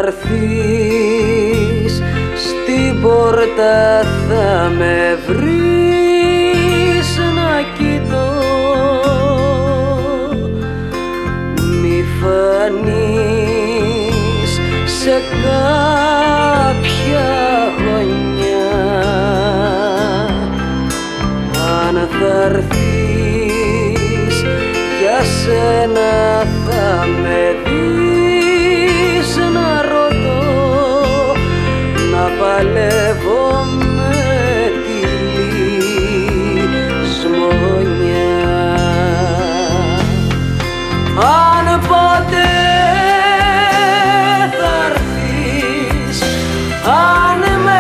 έρθεις στην πόρτα θα με βρεις να κοιτώ, μη φανείς σε κάποια γωνιά. Αν θα έρθεις για σένα θα με δεις να ρωτώ, να παλεύω με τη λησμονιά. Αν ποτέ θα έρθεις, αν με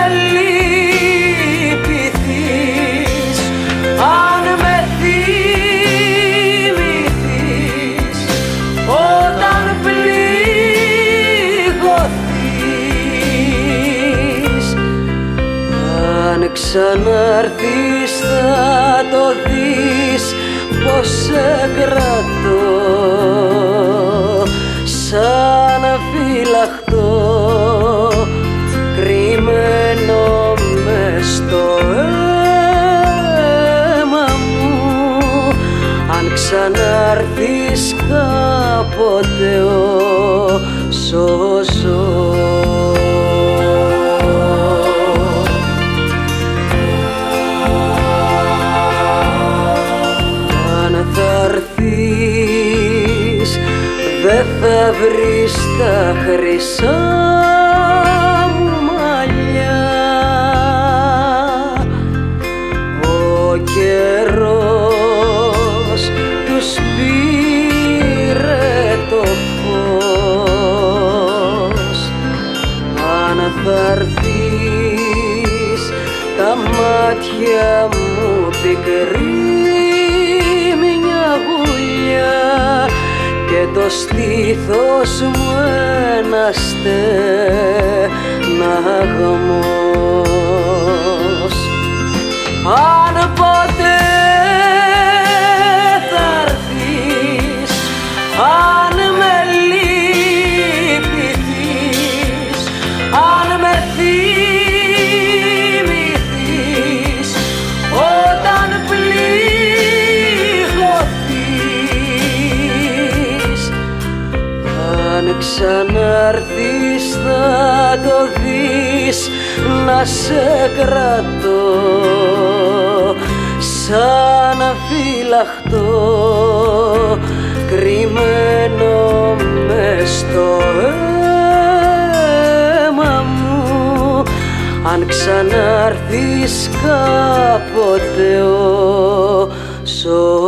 λυπηθείς, αν με θυμηθείς, όταν πληγωθείς, αν ξανάρθεις θα το δεις πως σε κρατώ σαν φυλαχτό, κρυμμένο μες στο αίμα μου. Αν ξανάρθεις κάποτε όσο ζω. Δε θα βρεις τα χρυσά μου μαλλιά, ο καιρός τους πήρε το φως. Αν θα έρθεις τα μάτια μου πικρή μια γουλιά και το στήθος μου ένα στεναγμός. Αν ποτέ θα έρθεις, αν με λυπηθείς, αν με θυμηθείς, όταν πληγωθείς, αν ξανάρθεις θα το δεις να σε κρατώ σαν φυλαχτό, κρυμμένο μες στο αίμα μου. Αν ξανάρθεις κάποτε όσο